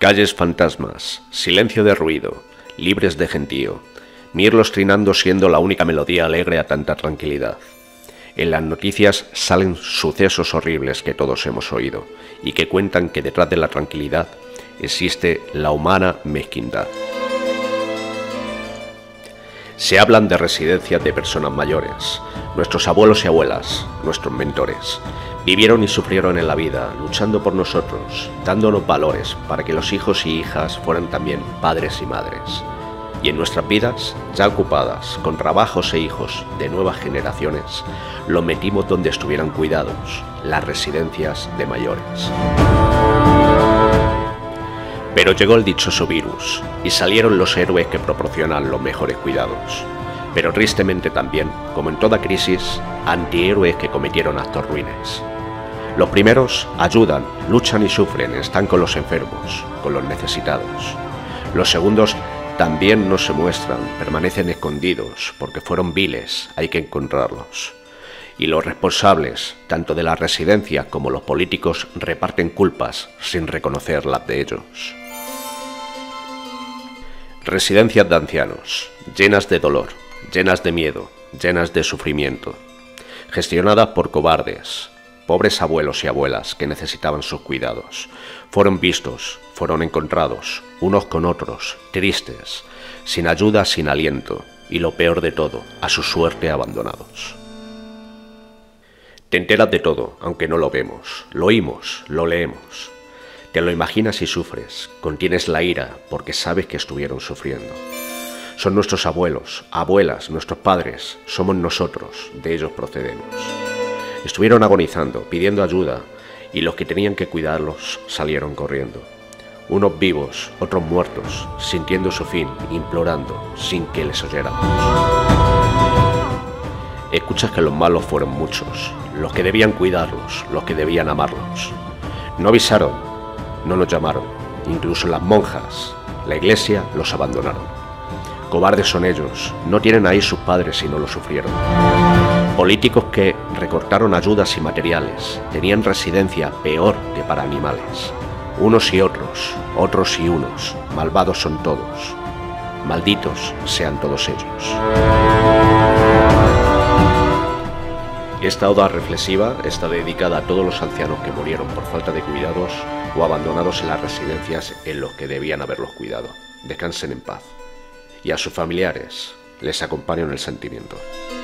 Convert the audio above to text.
Calles fantasmas, silencio de ruido, libres de gentío, mirlos trinando siendo la única melodía alegre a tanta tranquilidad. En las noticias salen sucesos horribles que todos hemos oído y que cuentan que detrás de la tranquilidad existe la humana mezquindad. Se hablan de residencias de personas mayores. Nuestros abuelos y abuelas, nuestros mentores, vivieron y sufrieron en la vida, luchando por nosotros, dándonos valores para que los hijos y hijas fueran también padres y madres. Y en nuestras vidas, ya ocupadas, con trabajos e hijos de nuevas generaciones, los metimos donde estuvieran cuidados, las residencias de mayores. Pero llegó el dichoso virus, y salieron los héroes que proporcionan los mejores cuidados. Pero tristemente también, como en toda crisis, antihéroes que cometieron actos ruines. Los primeros ayudan, luchan y sufren, están con los enfermos, con los necesitados. Los segundos también no se muestran, permanecen escondidos, porque fueron viles, hay que encontrarlos. Y los responsables, tanto de las residencias como los políticos, reparten culpas sin reconocer las de ellos. Residencias de ancianos, llenas de dolor, llenas de miedo, llenas de sufrimiento, gestionadas por cobardes, pobres abuelos y abuelas que necesitaban sus cuidados. Fueron vistos, fueron encontrados, unos con otros, tristes, sin ayuda, sin aliento, y lo peor de todo, a su suerte abandonados. Te enteras de todo, aunque no lo vemos, lo oímos, lo leemos. Te lo imaginas y sufres, contienes la ira porque sabes que estuvieron sufriendo. Son nuestros abuelos, abuelas, nuestros padres, somos nosotros, de ellos procedemos. Estuvieron agonizando, pidiendo ayuda, y los que tenían que cuidarlos salieron corriendo. Unos vivos, otros muertos, sintiendo su fin, implorando, sin que les oyéramos. Escuchas que los malos fueron muchos, los que debían cuidarlos, los que debían amarlos. No avisaron, no los llamaron, incluso las monjas, la iglesia los abandonaron. Cobardes son ellos, no tienen ahí sus padres y no lo sufrieron. Políticos que recortaron ayudas y materiales, tenían residencia peor que para animales. Unos y otros, otros y unos, malvados son todos. Malditos sean todos ellos. Esta oda reflexiva está dedicada a todos los ancianos que murieron por falta de cuidados o abandonados en las residencias en los que debían haberlos cuidado. Descansen en paz. Y a sus familiares les acompaño en el sentimiento.